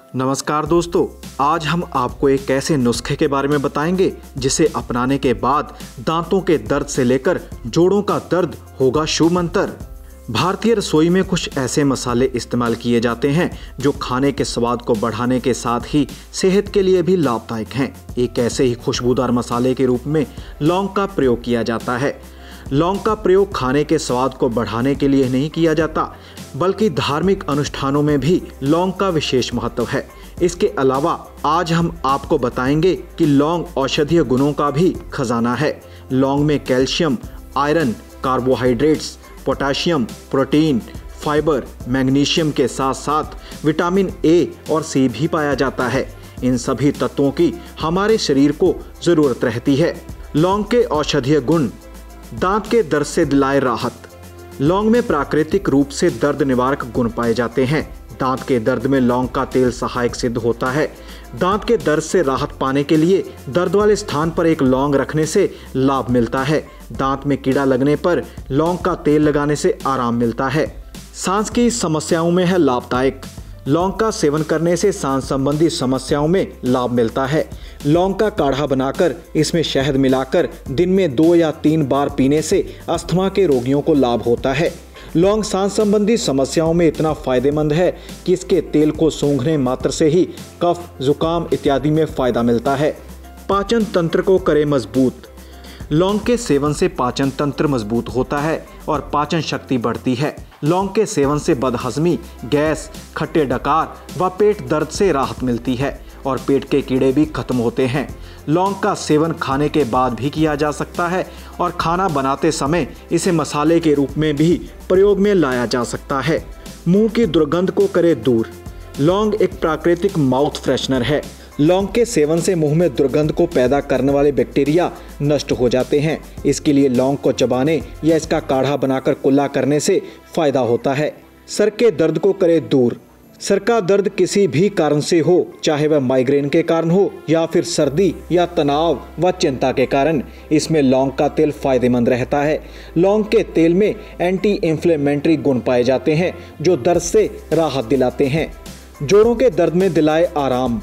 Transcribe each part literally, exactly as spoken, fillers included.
नमस्कार दोस्तों, आज हम आपको एक ऐसे नुस्खे के बारे में बताएंगे जिसे अपनाने के बाद दांतों के दर्द से लेकर जोड़ों का दर्द होगा शुभ मंत्र। भारतीय रसोई में कुछ ऐसे मसाले इस्तेमाल किए जाते हैं जो खाने के स्वाद को बढ़ाने के साथ ही सेहत के लिए भी लाभदायक हैं। एक ऐसे ही खुशबूदार मसाले के रूप में लौंग का प्रयोग किया जाता है। लौंग का प्रयोग खाने के स्वाद को बढ़ाने के लिए नहीं किया जाता, बल्कि धार्मिक अनुष्ठानों में भी लौंग का विशेष महत्व है। इसके अलावा आज हम आपको बताएंगे कि लौंग औषधीय गुणों का भी खजाना है। लौंग में calcium, iron, carbohydrates, potassium, protein, fibre, magnesium के साथ साथ विटामिन ए और सी भी पाया जाता है। इन सभी तत्वों की हमारे शरीर को ज़रूरत रहती है। लौंग के औषधीय गुण। दांत के दर्द से दिलाए राहत। लौंग में प्राकृतिक रूप से दर्द निवारक गुण पाए जाते हैं। दांत के दर्द में लौंग का तेल सहायक सिद्ध होता है। दांत के दर्द से राहत पाने के लिए दर्द वाले स्थान पर एक लौंग रखने से लाभ मिलता है। दांत में कीड़ा लगने पर लौंग का तेल लगाने से आराम मिलता है। सांस की समस्याओं में है लाभदायक। लौंग का सेवन करने से सांस संबंधी समस्याओं में लाभ मिलता है। लौंग का काढ़ा बनाकर इसमें शहद मिलाकर दिन में दो या तीन बार पीने से अस्थमा के रोगियों को लाभ होता है। लौंग सांस संबंधी समस्याओं में इतना फायदेमंद है कि इसके तेल को सूंघने मात्र से ही कफ, जुकाम इत्यादि में फायदा मिलता है। पाचन तंत्र को करे मजबूत। लौंग के सेवन से पाचन तंत्र मजबूत होता है और पाचन शक्ति बढ़ती है। लौंग के सेवन से बदहजमी, गैस, खट्टे डकार व पेट दर्द से राहत मिलती है और पेट के कीड़े भी खत्म होते हैं। लौंग का सेवन खाने के बाद भी किया जा सकता है और खाना बनाते समय इसे मसाले के रूप में भी प्रयोग में लाया जा सकता है। मुंह की दुर्गंध को करे दूर। लौंग एक प्राकृतिक माउथ फ्रेशनर है। लौंग के सेवन से मुंह में दुर्गंध को पैदा करने वाले बैक्टीरिया नष्ट हो जाते हैं। इसके लिए लौंग को चबाने या इसका काढ़ा बनाकर कुल्ला करने से फायदा होता है। सर के दर्द को करे दूर। सर का दर्द किसी भी कारण से हो, चाहे वह माइग्रेन के कारण हो या फिर सर्दी या तनाव व चिंता के कारण, इसमें लौंग का तेल फायदेमंद रहता है। लौंग के तेल में एंटी इंफ्लेमेटरी गुण पाए जाते हैं जो दर्द से राहत दिलाते हैं। जोड़ों के दर्द में दिलाए आराम।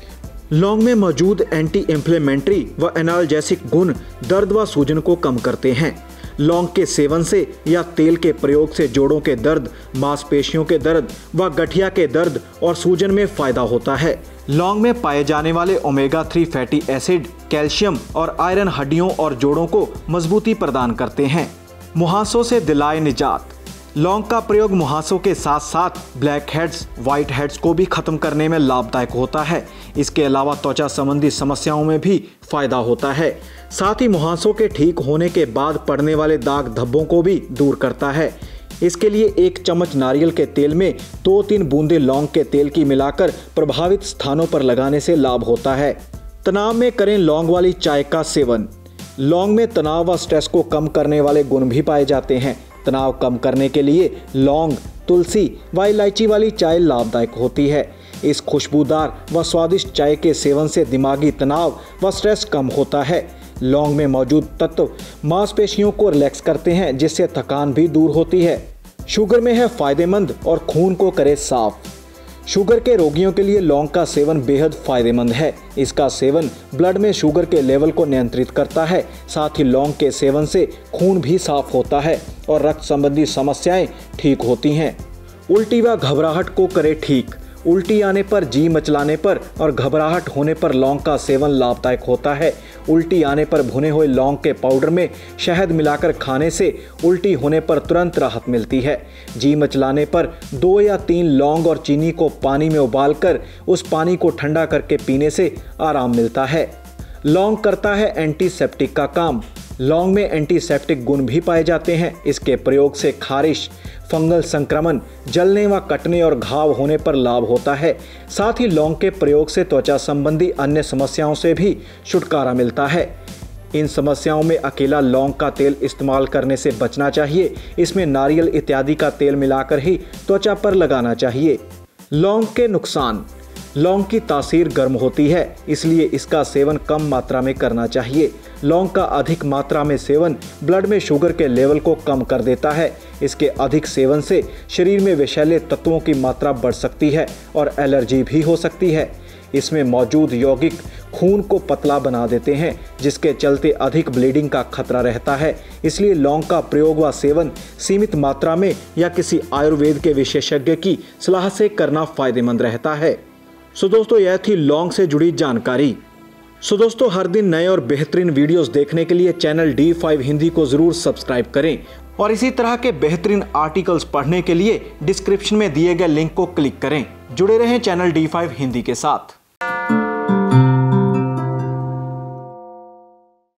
लौंग में मौजूद एंटी इंफ्लेमेटरी व एनाल्जेसिक गुण दर्द व सूजन को कम करते हैं। लौंग के सेवन से या तेल के प्रयोग से जोड़ों के दर्द, मांसपेशियों के दर्द व गठिया के दर्द और सूजन में फायदा होता है। लौंग में पाए जाने वाले omega three fatty acid, calcium और आयरन हड्डियों और जोड़ों को मजबूती प्रदान करते हैं। मुहासों से दिलाए निजात। लौंग का प्रयोग मुहासों के साथ साथ ब्लैक हेड्स, व्हाइट हेड्स को भी खत्म करने में लाभदायक होता है। इसके अलावा त्वचा संबंधी समस्याओं में भी फायदा होता है। साथ ही मुहासों के ठीक होने के बाद पड़ने वाले दाग धब्बों को भी दूर करता है। इसके लिए एक चम्मच नारियल के तेल में दो तीन बूंदे लौंग के तेल की मिलाकर प्रभावित स्थानों पर लगाने से लाभ होता है। तनाव में करें लौंग वाली चाय का सेवन। लौंग में तनाव व स्ट्रेस को कम करने वाले गुण भी पाए जाते हैं। तनाव कम करने के लिए लौंग, तुलसी व इलायची वाली चाय लाभदायक होती है। इस खुशबूदार व स्वादिष्ट चाय के सेवन से दिमागी तनाव व स्ट्रेस कम होता है। लौंग में मौजूद तत्व मांसपेशियों को रिलैक्स करते हैं, जिससे थकान भी दूर होती है। शुगर में है फायदेमंद और खून को करे साफ। शुगर के रोगियों के लिए लौंग का सेवन बेहद फायदेमंद है। इसका सेवन ब्लड में शुगर के लेवल को नियंत्रित करता है। साथ ही लौंग के सेवन से खून भी साफ होता है और रक्त संबंधी समस्याएं ठीक होती हैं। उल्टी व घबराहट को करे ठीक। उल्टी आने पर, जी मचलाने पर और घबराहट होने पर लौंग का सेवन लाभदायक होता है। उल्टी आने पर भुने हुए लौंग के पाउडर में शहद मिलाकर खाने से उल्टी होने पर तुरंत राहत मिलती है। जी मचलाने पर दो या तीन लौंग और चीनी को पानी में उबालकर उस पानी को ठंडा करके पीने से आराम मिलता है। लौंग करता है एंटीसेप्टिक का काम। लौंग में एंटीसेप्टिक गुण भी पाए जाते हैं। इसके प्रयोग से खारिश, फंगल संक्रमण, जलने व कटने और घाव होने पर लाभ होता है। साथ ही लौंग के प्रयोग से त्वचा संबंधी अन्य समस्याओं से भी छुटकारा मिलता है। इन समस्याओं में अकेला लौंग का तेल इस्तेमाल करने से बचना चाहिए। इसमें नारियल इत्यादि का तेल मिलाकर ही त्वचा पर लगाना चाहिए। लौंग के नुकसान। लौंग की तासीर गर्म होती है, इसलिए इसका सेवन कम मात्रा में करना चाहिए। लौंग का अधिक मात्रा में सेवन ब्लड में शुगर के लेवल को कम कर देता है। इसके अधिक सेवन से शरीर में विषैले तत्वों की मात्रा बढ़ सकती है और एलर्जी भी हो सकती है। इसमें मौजूद यौगिक खून को पतला बना देते हैं, जिसके चलते अधिक ब्लीडिंग का खतरा रहता है। इसलिए लौंग का प्रयोग व सेवन सीमित मात्रा में या किसी आयुर्वेद के विशेषज्ञ की सलाह से करना फायदेमंद रहता है। सो दोस्तों, यह थी लौंग से जुड़ी जानकारी। सो दोस्तों, हर दिन नए और बेहतरीन वीडियोस देखने के लिए चैनल डी फाइव हिंदी को जरूर सब्सक्राइब करें और इसी तरह के बेहतरीन आर्टिकल्स पढ़ने के लिए डिस्क्रिप्शन में दिए गए लिंक को क्लिक करें। जुड़े रहें चैनल डी फाइव हिंदी के साथ।